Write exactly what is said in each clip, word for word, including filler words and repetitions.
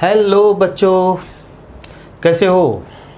Hello बच्चों, कैसे हो?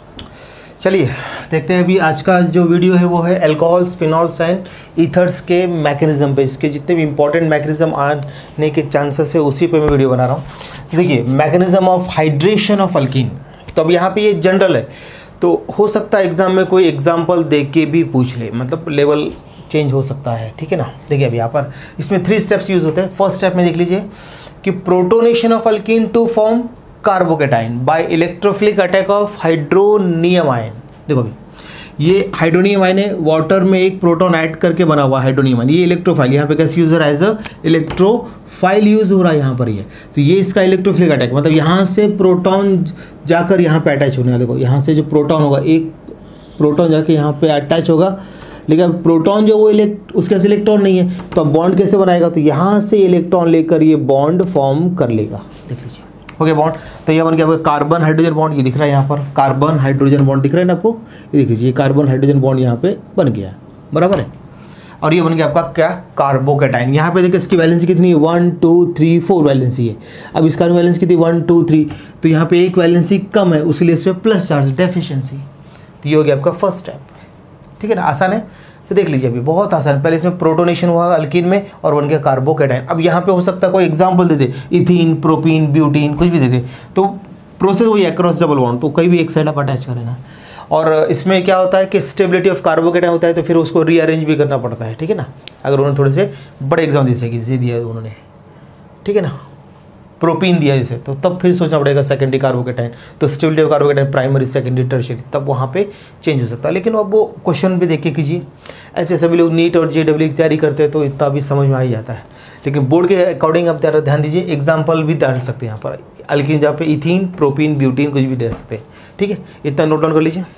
चलिए देखते हैं अभी आज का जो वीडियो है वो है अल्कोहल्स, फिनॉल्स एंड ईथर्स के मैकेनिज्म पे। इसके जितने भी इंपॉर्टेंट मैकेनिज्म आने के चांसेस है उसी पे मैं वीडियो बना रहा हूँ। देखिए, mechanism of hydration of alkene. तो अब यहाँ पे ये जनरल है, तो हो सकता है एग्जाम में कोई एग्जाम्पल दे के भी पूछ ले, मतलब लेवल चेंज हो सकता है, ठीक है ना। देखिए अभी यहाँ पर इसमें थ्री स्टेप्स यूज होते हैं। फर्स्ट स्टेप में देख लीजिए कि protonation of alkene to form carbocation by electrophilic attack of hydronium ion. देखो अभी ये हाइड्रोनियम आयन है, वाटर में एक प्रोटॉन ऐड करके बना हुआ हाइड्रोनियम आयन। ये इलेक्ट्रोफाइल यहाँ पे कैसे यूज हो रहा है? एज अ इलेक्ट्रोफाइल यूज हो रहा है यहाँ पर ये। तो ये इसका इलेक्ट्रोफिलिक अटैक, मतलब यहाँ से प्रोटॉन जाकर यहाँ पे अटैच होने वाला। देखो यहाँ से जो प्रोटॉन होगा, एक प्रोटॉन जाके यहाँ पे अटैच होगा, लेकिन प्रोटॉन जो वो इलेक्ट उसके पास इलेक्ट्रॉन नहीं है, तो अब बॉन्ड कैसे बनाएगा? तो यहाँ से इलेक्ट्रॉन लेकर ये बॉन्ड फॉर्म कर लेगा। देख लीजिए, हो गया बॉन्ड। तो ये बन गया आपका कार्बन हाइड्रोजन बॉन्ड। ये दिख रहा है यहाँ पर कार्बन हाइड्रोजन बॉन्ड दिख रहा है ना आपको? ये देख लीजिए, कार्बन हाइड्रोजन बॉन्ड यहाँ पे बन गया, बराबर है। और ये बन गया आपका क्या? कार्बोकेटाइन। यहाँ पे देखिए इसकी वैलेंसी कितनी है? One two three four valency है। अब इसका वैलेंसी कितनी? One two three. तो यहाँ पे एक वैलेंसी कम है, उसके लिए इस पर प्लस चार्ज, डेफिशिएंसी। तो ये हो गया आपका फर्स्ट स्टेप, ठीक है ना। आसान है, तो देख लीजिए अभी बहुत आसान। पहले इसमें प्रोटोनेशन हुआ अल्कीन में और बन गया कार्बोकेटाइन। अब यहाँ पे हो सकता है कोई एग्जांपल दे दे, इथीन, प्रोपीन, ब्यूटीन, कुछ भी दे दे, तो प्रोसेस वही अक्रॉस डबल बॉन्ड, तो कहीं भी एक साइड आप अटैच करेगा। और इसमें क्या होता है कि स्टेबिलिटी ऑफ कार्बोकेटाइन होता है, तो फिर उसको रीअरेंज भी करना पड़ता है, ठीक है ना। अगर उन्होंने थोड़े से बड़े एग्जाम जैसे कि दिया उन्होंने, ठीक है ना, प्रोपीन दिया जैसे, तो तब फिर सोचना पड़ेगा सेकेंडरी कार्बोकेटाइन। तो stability of carbocation primary, secondary, tertiary, तब वहाँ पे चेंज हो सकता है। लेकिन अब वो क्वेश्चन भी देख के कीजिए। ऐसे सभी लोग नीट और जेडब्ल्यू की तैयारी करते हैं तो इतना भी समझ में आ ही जाता है, लेकिन बोर्ड के अकॉर्डिंग आप ध्यान दीजिए। एग्जाम्पल भी डाल सकते हैं यहाँ पर अल्कीन, जहाँ पे इथीन, प्रोपीन, ब्यूटीन कुछ भी दे सकते हैं, ठीक है। इतना नोट डाउन कर लीजिए।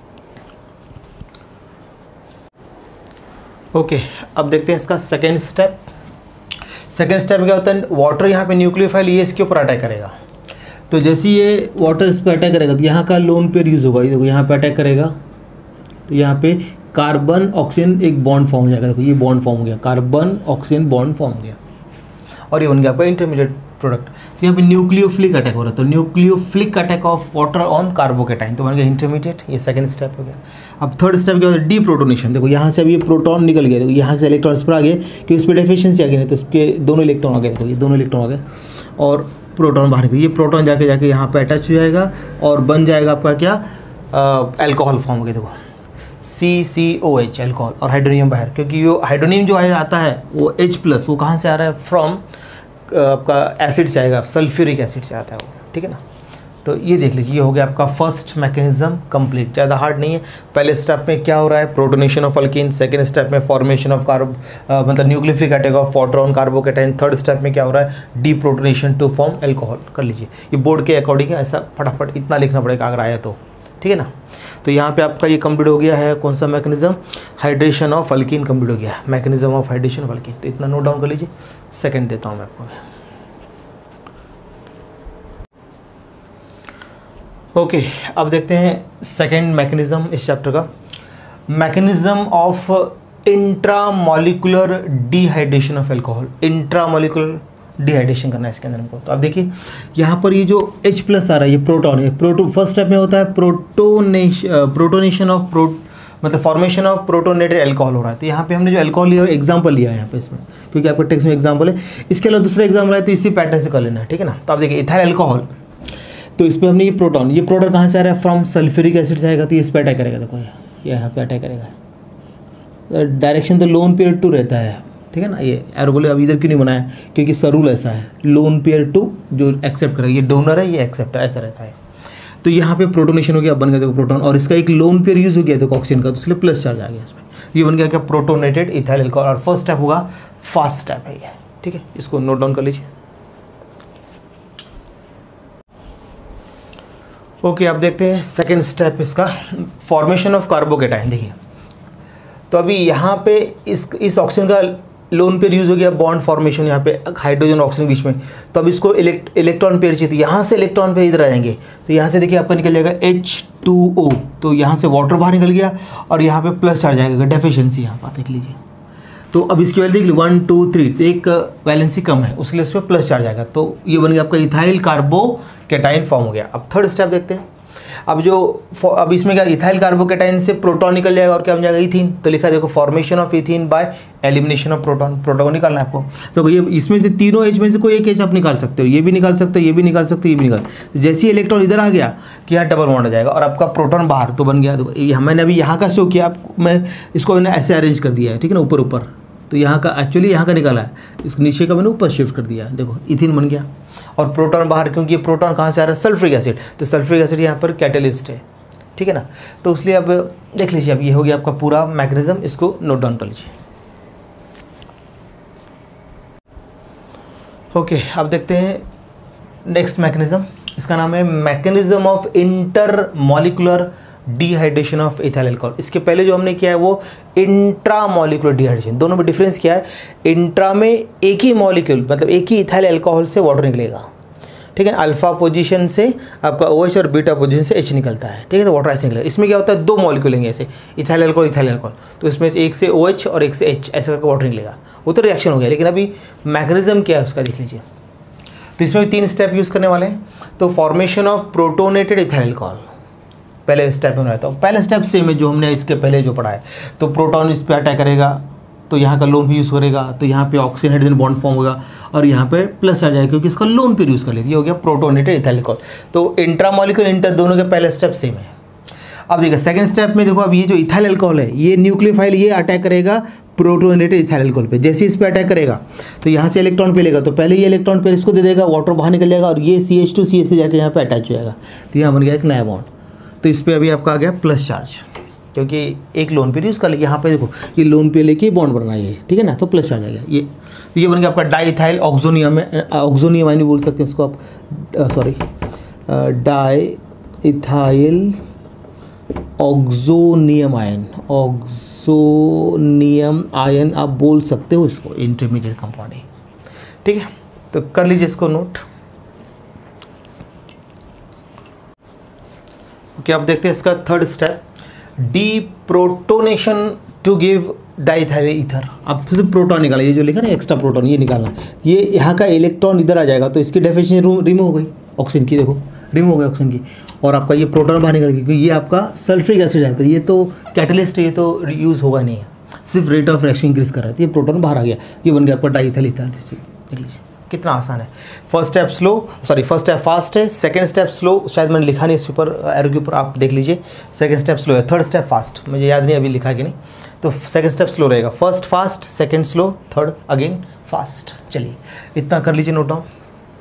ओके, अब देखते हैं इसका सेकेंड स्टेप। सेकेंड स्टेप क्या होता है? वाटर यहाँ पे न्यूक्लियोफाइल ये इसके ऊपर अटैक करेगा। तो जैसे ये वाटर इस पर अटैक करेगा तो यहाँ का लोन पेयर यूज़ होगा। देखो यहाँ पे अटैक करेगा तो यहाँ पे कार्बन ऑक्सीजन एक बॉन्ड फॉर्म हो जाएगा। देखो ये बॉन्ड फॉर्म हो गया, कार्बन ऑक्सीजन बॉन्ड फॉर्म हो गया, और ये बन गया आपका इंटरमीडिएट प्रोडक्ट। तो यहाँ पे न्यूक्लियोफिलिक अटैक हो रहा है, तो nucleophilic attack of water on carbocation, तो बन गया इंटरमीडिएट। ये सेकंड स्टेप हो गया। अब थर्ड स्टेप क्या होता है? Deprotonation. देखो यहाँ से अभी ये प्रोटॉन निकल गया, देखो यहाँ से इलेक्ट्रॉन इस पर आ गए कि इस पर डेफिशिएंसी आ गई, नहीं तो इसके दोनों इलेक्ट्रॉन आ गए। देखो ये दोनों इलेक्ट्रॉन आ गए और प्रोटॉन बाहर निकल। ये प्रोटॉन जाके जाके यहाँ पे अटैच हो जाएगा और बन जाएगा आपका क्या? अल्कोहल फॉर्म हो गया। देखो C C O H alcohol, और हाइड्रोनियम बाहर, क्योंकि वो हाइड्रोनियम जो आता है वो H प्लस, वो कहाँ से आ रहा है? फ्रॉम आपका एसिड से आएगा, सल्फ्यूरिक एसिड से आता है वो, ठीक है ना। तो ये देख लीजिए, ये हो गया आपका फर्स्ट मैकेनिज्म कंप्लीट। ज़्यादा हार्ड नहीं है। पहले स्टेप में क्या हो रहा है? Protonation of alkene. Second step में फॉर्मेशन ऑफ कार्ब मतलब nucleophilic attack of water on carbocation. Third step में क्या हो रहा है? Deprotonation to form alcohol. कर लीजिए, ये बोर्ड के अकॉर्डिंग है, ऐसा फटाफट इतना लिखना पड़ेगा अगर आया तो, ठीक है ना। तो यहाँ पे आपका ये कंप्लीट हो गया है। कौन सा mechanism? Hydration of alkene complete हो गया, mechanism of hydration of alkene. तो इतना नोट डाउन कर लीजिए। सेकंड देता हूँ मैं आपको। ओके okay, अब देखते हैं सेकंड मैकेनिज्म इस चैप्टर का, mechanism of intramolecular dehydration of alcohol. Intramolecular dehydration करना है इसके अंदर हमको। तो अब देखिए यहाँ पर ये जो H प्लस आ रहा है, ये प्रोटॉन है। प्रोटो फर्स्ट स्टेप में होता है प्रोटोनेशन प्रोटोनेशन ऑफ प्रो मतलब फॉर्मेशन ऑफ प्रोटोनेटेड अल्कोहल हो रहा है। तो यहाँ पे हमने जो अल्कोहल लिया एग्जाम्पल लिया है यहाँ पे इसमें, क्योंकि आपका टेक्स्ट में एग्जाम्पल है। इसके अलावा दूसरा एग्जाम्पल है तो इसी पैटर्न से कर लेना है, ठीक है ना। तो आप देखिए इथाइल अल्कोहल, तो इस पर हमने ये प्रोटॉन, ये प्रोटॉन कहाँ से आ रहा है? फ्रॉम सल्फ्यूरिक एसिड से आएगा, तो इस पर अटैक करेगा। देखो ये यहाँ पे अटैक करेगा। डायरेक्शन तो लोन पेयर टू रहता है, ठीक है ना। ये एरो बोले अब इधर क्यों नहीं बनाया? क्योंकि इसका रूल ऐसा है, लोन पेयर टू जो एक्सेप्ट करेगा, ये डोनर है, ये एक्सेप्टर, ऐसा रहता है। तो यहाँ पे प्रोटोनेशन हो गया, बन गया देखो प्रोटॉन, और इसका एक लोन पेयर यूज हो गया देखो ऑक्सीजन का, तो इसलिए प्लस चार्ज आ गया इसमें। ये बन गया क्या? Protonated ethyl alcohol. और फर्स्ट स्टेप होगा, फास्ट स्टेप है ये, ठीक है। इसको नोट डाउन कर लीजिए। ओके okay, अब देखते हैं सेकेंड स्टेप इसका, फॉर्मेशन ऑफ कार्बोकेटाइन। देखिए तो अभी यहाँ पे इस इस ऑक्सीजन का लोन पेयर यूज हो गया, बॉन्ड फॉर्मेशन यहाँ पे हाइड्रोजन ऑक्सीजन बीच में। तो अब इसको इलेक्ट इलेक्ट्रॉन पेयर चाहिए, तो यहाँ से इलेक्ट्रॉन पेयर इधर आ जाएंगे। तो यहाँ से देखिए आपका निकल जाएगा एच टू ओ, तो यहाँ से वाटर बाहर निकल गया और यहाँ पे प्लस चार्ज आएगा, डेफिशिएंसी यहाँ पर देख लीजिए। तो अब इसकी वैल्यू देख ली वन टू थ्री, एक वैलेंसी कम है, उसके लिए उस पर प्लस चार्ज आएगा, तो ये बन गया आपका इथाइल कार्बोकेटाइन फॉर्म हो गया। अब थर्ड स्टेप देखते हैं। अब जो अब इसमें क्या, इथाइल कार्बोकेटाइन से प्रोटॉन निकल जाएगा और क्या बन जाएगा, इथीन। तो लिखा है देखो, formation of ethene by elimination of proton. Proton को निकालना है आपको, तो ये इसमें से तीनों एच में से कोई एक एच आप निकाल सकते हो, ये भी निकाल सकते हो, ये भी निकाल सकते हो, ये भी निकाल। तो जैसे ही इलेक्ट्रॉन इधर आ गया कि यहाँ डबल बॉन्ड आ जाएगा और आपका प्रोटॉन बाहर, तो बन गया। तो मैंने अभी यहाँ का शो किया, मैं इसको मैंने ऐसे अरेंज कर दिया है, ठीक है ना, ऊपर ऊपर। तो यहाँ का एक्चुअली यहाँ का निकाला है, इस नीचे का मैंने ऊपर शिफ्ट कर दिया है, देखो इथीन बन गया। और प्रोटॉन बाहर, क्योंकि ये प्रोटॉन कहाँ से आ रहा है, सल्फ्रिक एसिड, तो सल्फ्रिक एसिड यहाँ पर कैटलिस्ट है, ठीक है ना। तो इसलिए अब देख लीजिए, अब ये हो गया आपका पूरा मैकेनिज्म, इसको नोट डाउन कर लीजिए। ओके, अब देखते हैं नेक्स्ट मैकेनिज्म। इसका नाम है mechanism of intermolecular dehydration of ethyl alcohol. इसके पहले जो हमने किया है वो इंट्रा मॉलिक्यूलर डिहाइड्रेशन। दोनों में डिफरेंस क्या है, इंट्रा में एक ही मॉलिक्यूल, मतलब एक ही इथाइल अल्कोहल से वाटर निकलेगा, ठीक है। अल्फा पोजीशन से आपका OH और बीटा पोजीशन से H निकलता है, ठीक है, तो वाटर ऐसे निकलेगा। इसमें क्या होता है, दो मॉलिक्यूल लेंगे ऐसे, इथाइल अल्कोहल इथाइल अल्कोहल, तो इसमें से एक से OH और एक से H ऐसे करके वाटर निकलेगा, वो तो रिएक्शन हो गया। लेकिन अभी मैकेनिज्म क्या है उसका देख लीजिए। तो इसमें भी तीन स्टेप यूज़ करने वाले हैं। तो formation of protonated ethyl alcohol पहले स्टेप में रहता है। पहले स्टेप सेम है जो हमने इसके पहले जो पढ़ा है। तो प्रोटॉन इस पर अटैक करेगा, तो यहाँ का लोन भी यूज़ करेगा, तो यहाँ पे ऑक्सीजन हाइड्रोजन बॉन्ड फॉर्म होगा और यहाँ पे प्लस आ जाएगा क्योंकि इसका लोन पे यूज़ कर लेती है। हो गया प्रोटोनेटेड इथाइल अल्कोहल। तो इंट्रामॉलिक्यूलर इंटर दोनों के पहले स्टेप सेम है। अब देखिए सेकंड स्टेप में देखो, अब ये जो इथाइल अल्कोहल है, ये न्यूक्लियोफाइल ये अटैक करेगा प्रोटोनेटेड इथाइल अल्कोहल पे। जैसे इस पे अटैक करेगा तो यहाँ से इलेक्ट्रॉन पे लेगा, तो पहले ये इलेक्ट्रॉन पे इसको दे देगा, वाटर बाहर निकल जाएगा और ये C H two C H से जाकर यहाँ पे अटैच हो जाएगा, तो यहाँ बन गया एक नया बॉन्ड। तो इस पर अभी आपका आ गया प्लस चार्ज, क्योंकि एक लोन पे यूज़ कर लिया। यहाँ पे देखो ये लोन पे लेके बॉन्ड बन रहा है ये, ठीक है ना, तो प्लस चार्ज आ गया ये। तो ये बन गया आपका di ethyl oxonium, oxonium ion भी बोल सकते हैं इसको आप, sorry di ethyl oxonium ion, oxonium ion आप बोल सकते हो इसको, इंटरमीडिएट कंपाउंड है, ठीक है। तो कर लीजिए इसको नोट। ओके, अब देखते हैं इसका third step, deprotonation to give diethyl ether. अब फिर प्रोटॉन निकाला, ये जो लिखा ना एक्स्ट्रा प्रोटॉन, ये निकालना। ये यहाँ का इलेक्ट्रॉन इधर आ जाएगा तो इसकी डेफिनेशन रिमूव हो गई ऑक्सीजन की, देखो रिमूव हो गई ऑक्सीजन की, और आपका ये प्रोटॉन बाहर निकल गया क्योंकि ये आपका सल्फ्रिक एसिड है, तो ये तो कैटलिस्ट है, ये तो यूज़ होगा नहीं है, सिर्फ रेट ऑफ रिएक्शन इंक्रीज कर रहा है। तो ये प्रोटॉन बाहर आ गया, ये बन गया आपका डाइथाइल ईथर। देख लीजिए कितना आसान है। First step slow, sorry first step fast है, सेकंड स्टेप स्लो, शायद मैंने लिखा नहीं इस ऊपर एरो के ऊपर, आप देख लीजिए। सेकंड स्टेप स्लो है, थर्ड स्टेप फास्ट, मुझे याद नहीं अभी लिखा है कि नहीं। तो सेकंड स्टेप स्लो रहेगा, first fast, second slow, third again fast. चलिए इतना कर लीजिए नोट डाउन।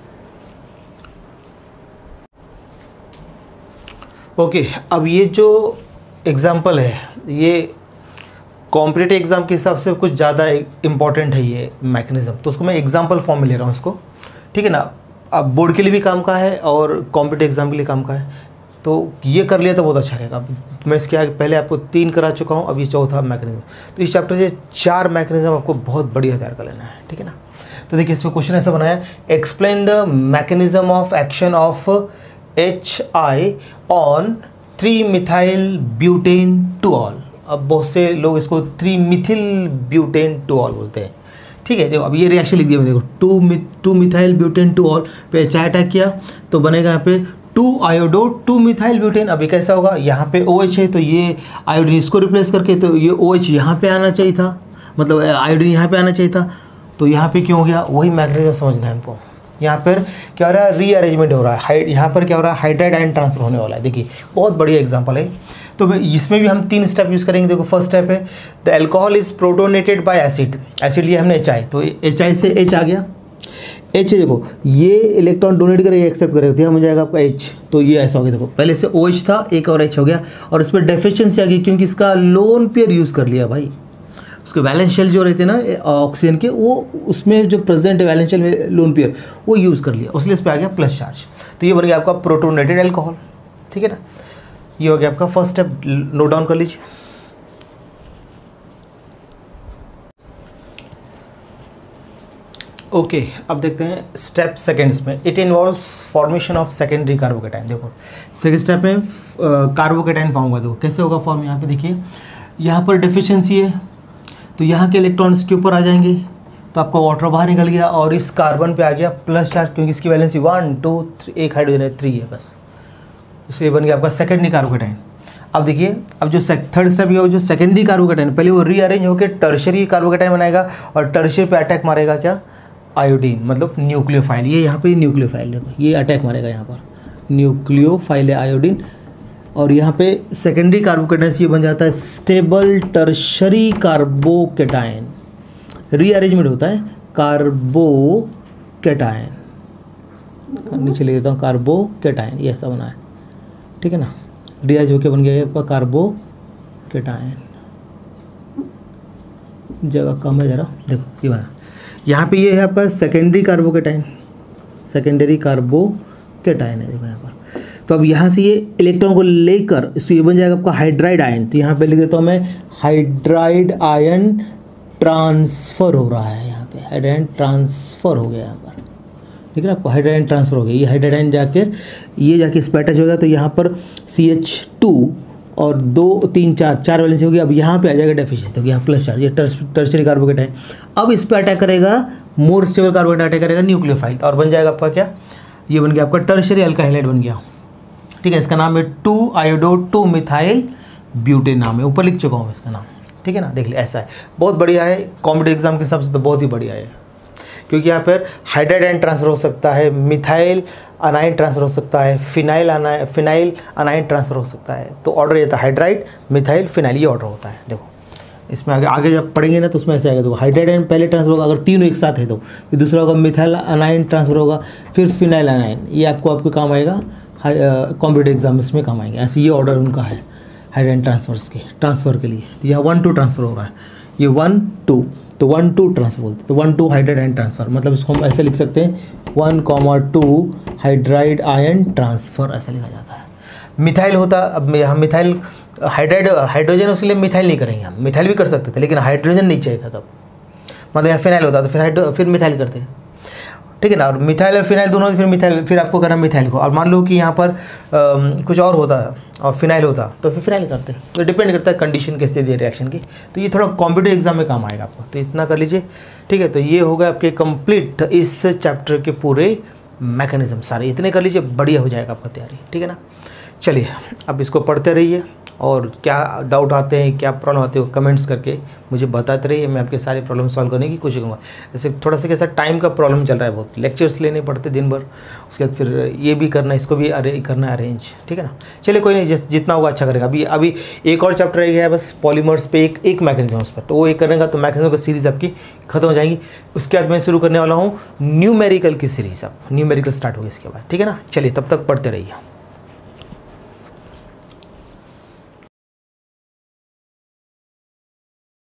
ओके, अब ये जो एग्जाम्पल है ये कॉम्पिटेटिव एग्जाम के हिसाब से कुछ ज़्यादा इंपॉर्टेंट है ये मैकेनिज्म, तो उसको मैं एग्जाम्पल फॉर्म में ले रहा हूँ इसको, ठीक है ना। अब बोर्ड के लिए भी काम का है और कॉम्पिटेटिव एग्जाम के लिए काम का है, तो ये कर लिया तो बहुत अच्छा रहेगा। मैं इसके आगे पहले आपको तीन करा चुका हूँ, अब ये चौथा मैकेनिज्म। तो इस चैप्टर से चार मैकेनिज्म आपको बहुत बढ़िया तैयार कर लेना है, ठीक है ना। तो देखिए इसमें क्वेश्चन ऐसा बनाया, explain the mechanism of action of H I on three methyl butane two ol. अब बहुत से लोग इसको three methyl butane two ol बोलते हैं, ठीक है। देखो अब ये रिएक्शन लिख दिया मैंने, देखो two meth two methyl butane two ol पे एच आई अटैक किया तो बनेगा यहाँ पे two iodo two methyl butane. अभी कैसा होगा, यहाँ पे OH है तो ये आयोडीन इसको रिप्लेस करके, तो ये OH यहाँ पे आना चाहिए था, मतलब आयोडीन यहाँ पे आना चाहिए था, तो यहाँ पे क्यों हो गया, वही मैकेनिज्म समझना है हमको। यहाँ पर क्या हो रहा है, रीअरेंजमेंट हो रहा है, यहाँ पर क्या हो रहा है, हाइड्राइड आयन ट्रांसफर होने वाला है। देखिए बहुत बढ़िया एग्जाम्पल है। तो इसमें भी हम तीन स्टेप यूज़ करेंगे। देखो फर्स्ट स्टेप है the alcohol is protonated by acid, acid लिया हमने एच आई, तो एच आई से H आ गया, H देखो ये इलेक्ट्रॉन डोनेट करेगा एक्सेप्ट करेगा, तो यहाँ मिल जाएगा आपका H, तो ये ऐसा हो गया। देखो पहले से OH था, एक और H हो गया, और इस पर डेफिशिएंसी आ गई क्योंकि इसका लोन पेयर यूज़ कर लिया भाई। उसके वैलेंस शेल जो रहते हैं ना ऑक्सीजन के, वो उसमें जो प्रेजेंट है वैलेंस शेल में लोन पेयर, वो यूज़ कर लिया, उसलिए इस पर आ गया प्लस चार्ज। तो ये बन गया आपका प्रोटोनेटेड अल्कोहल, ठीक है ना। ये हो गया आपका फर्स्ट स्टेप, नोट डाउन कर लीजिए। ओके okay, अब देखते हैं स्टेप सेकेंड इसमें, it involves formation of secondary carbocation. देखो सेकेंड स्टेप में कार्बोकेटाइन फॉर्म होगा, देखो कैसे होगा फॉर्म। यहाँ पे देखिए यहाँ पर डेफिशिएंसी है तो यहाँ के इलेक्ट्रॉन्स के ऊपर आ जाएंगे, तो आपका वाटर बाहर निकल गया और इस कार्बन पे आ गया प्लस चार्ज, क्योंकि इसकी वैलेंसी वन टू थ्री, एक हाइड्रोजन है, थ्री है बस, इससे बन गया आपका सेकेंडरी कार्बोकेटाइन। अब देखिए, अब जो थर्ड स्टेप ये जो सेकेंडरी कार्बोकेटाइन, पहले वो रीअरेंज होकर टर्शरी कार्बोकेटाइन बनाएगा और टर्शरी पे अटैक मारेगा क्या, आयोडीन, मतलब न्यूक्लियोफाइल। ये यहाँ पे न्यूक्लियोफाइल, देखो ये अटैक मारेगा यहाँ पर, न्यूक्लियोफाइल है आयोडीन, और यहाँ पे सेकेंडरी कार्बोकेटाइन ये बन जाता है स्टेबल टर्शरी कार्बोकेटाइन। रीअरेंजमेंट होता है कार्बोकेटाइन, नीचे ले देता हूँ कार्बोकेटाइन, ये ऐसा बना है, ठीक है ना, रीअरेंज होकर बन गया आपका कार्बोकेटाइन। जगह कम है जरा, देखो ये बना, यहाँ पे ये है आपका सेकेंडरी कार्बोकेटाइन, सेकेंडरी कार्बोकेटाइन है देखो यहाँ पर। तो अब यहाँ से ये इलेक्ट्रॉन को लेकर इसको ये बन जाएगा आपका हाइड्राइड आयन, तो यहाँ पे लिख देता हूँ मैं हाइड्राइड आयन ट्रांसफ़र हो रहा है, यहाँ पे हाइड्राइड ट्रांसफ़र हो गया यहाँ पर, ठीक है ना, आपको हाइड्राइड ट्रांसफ़र हो गया, ये हाइड्राइड जाकर ये जाके इस पर अटैच हो गया, तो यहाँ पर सी एच टू और दो तीन चार चार वैलेंसी होगी। अब यहाँ पे आ जाएगा डेफिशिएंसी, तो यहाँ प्लस चार्ज, ये टर्शरी कार्बोकेटाइन है। अब इस पर अटैक करेगा मोर स्टेबल कार्बोकेटाइन, अटैक करेगा न्यूक्लियोफाइल, और बन जाएगा आपका क्या, ये बन गया आपका टर्शरी अल्काइल हाइलाइड बन गया, ठीक है। इसका नाम है two iodo two methyl butane नाम है, ऊपर लिख चुका हूँ इसका नाम, ठीक है ना। देख लिया, ऐसा है, बहुत बढ़िया है, कॉम्पिटिटिव एग्जाम के हिसाब से तो बहुत ही बढ़िया है, क्योंकि यहाँ पर हाइड्राइड आयन ट्रांसफर हो सकता है, मिथाइल अनाइन ट्रांसफर हो सकता है, phenyl anion phenyl anion transfer हो सकता है। तो ऑर्डर ये था हाइड्राइड मिथाइल फिनाइल, ये ऑर्डर होता है। देखो इसमें आगे आगे जब पढ़ेंगे ना तो उसमें ऐसे आएगा, देखो हाइड्राइड आयन पहले ट्रांसफर होगा, अगर तीनों एक साथ है तो फिर दूसरा होगा मिथाइल अनाइन ट्रांसफर होगा, फिर फिनाइल अनाइन, ये आपको आपको काम आएगा कॉम्पिटिटिव एग्जाम में काम आएंगे। ऐसे ये ऑर्डर उनका है हाइड्राइड ट्रांसफर्स के ट्रांसफ़र के लिए। तो यहाँ वन टू ट्रांसफ़र हो रहा है, ये वन टू, तो वन टू ट्रांसफर बोलते हैं, तो one two hydride ion transfer, मतलब इसको हम ऐसे लिख सकते हैं one comma two hydride ion transfer, ऐसा लिखा जाता है। मिथाइल होता, अब हम मिथाइल हाइड्राइड हाइड्रोजन उसके लिए मिथाइल नहीं करेंगे, हम मिथाइल भी कर सकते थे लेकिन हाइड्रोजन नहीं चाहिए था तब, मतलब यहाँ फिनाइल होता तो फिर हाइड्रो फिर मिथाइल करते हैं, ठीक है ना। और मिथाइल और फिनाइल दोनों, फिर मिथाइल, फिर आपको करना मिथाइल को, और मान लो कि यहाँ पर आ, कुछ और होता है और फिनाइल होता तो फिर फिनाइल करते हैं। तो डिपेंड करता है कंडीशन कैसे दी रिएक्शन की, तो ये थोड़ा कॉम्पिटिटिव एग्जाम में काम आएगा आपको, तो इतना कर लीजिए, ठीक है। तो ये होगा आपके कंप्लीट इस चैप्टर के पूरे मैकेनिज्म सारे, इतने कर लीजिए, बढ़िया हो जाएगा आपका तैयारी, ठीक है ना। चलिए अब इसको पढ़ते रहिए, और क्या डाउट आते हैं, क्या प्रॉब्लम आते हैं, कमेंट्स करके मुझे बताते रहिए, मैं आपके सारे प्रॉब्लम सॉल्व करने की कोशिश करूँगा। ऐसे थोड़ा सा कैसा टाइम का प्रॉब्लम चल रहा है, बहुत लेक्चर्स लेने पड़ते दिन भर, उसके बाद फिर ये भी करना, इसको भी अरे करना है अरेंज, ठीक है ना। चलिए कोई नहीं, जिस जितना होगा अच्छा करेगा। अभी अभी एक और चैप्टर रह गया है बस, पॉलीमर्स पे एक एक मैकेनिज्म उस पर, तो वो एक करेगा तो मैकेनिज्म की सीरीज़ आपकी खत्म हो जाएगी। उसके बाद मैं शुरू करने वाला हूँ न्यूमेरिकल की सीरीज़, अब न्यूमेरिकल स्टार्ट होगी इसके बाद, ठीक है ना। चलिए तब तक पढ़ते रहिए।